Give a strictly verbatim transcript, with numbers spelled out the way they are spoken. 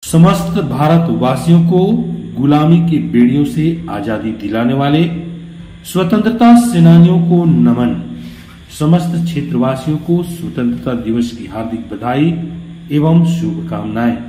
समस्त भारतवासियों को गुलामी की बेड़ियों से आजादी दिलाने वाले स्वतंत्रता सेनानियों को नमन। समस्त क्षेत्रवासियों को स्वतंत्रता दिवस की हार्दिक बधाई एवं शुभकामनाएं।